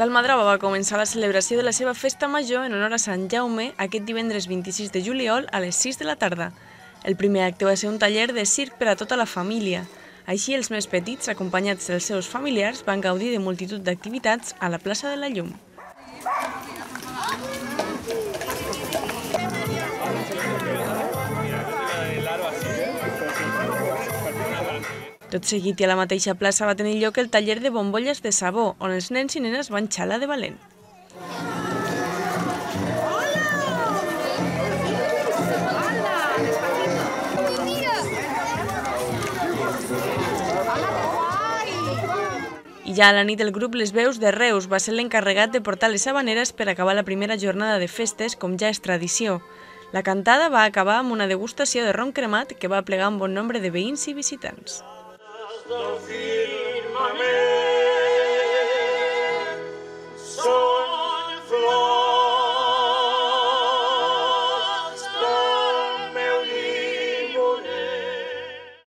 L'Almadrava va començar la celebració de la seva festa major en honor a Sant Jaume aquest divendres 26 de juliol a les 6 de la tarda. El primer acte va ser un taller de circ per a tota la família. Així, els més petits, acompanyats dels seus familiars, van gaudir de multitud d'activitats a la plaça de la Llum. Tot seguit i a la mateixa plaça va tenir lloc el taller de bombolles de sabó, on els nens i nenes van xalar de valent. I ja a la nit el grup Les Veus de Reus va ser l'encarregat de portar les havaneres per acabar la primera jornada de festes, com ja és tradició. La cantada va acabar amb una degustació de ron cremat que va aplegar un bon nombre de veïns i visitants. Del firmament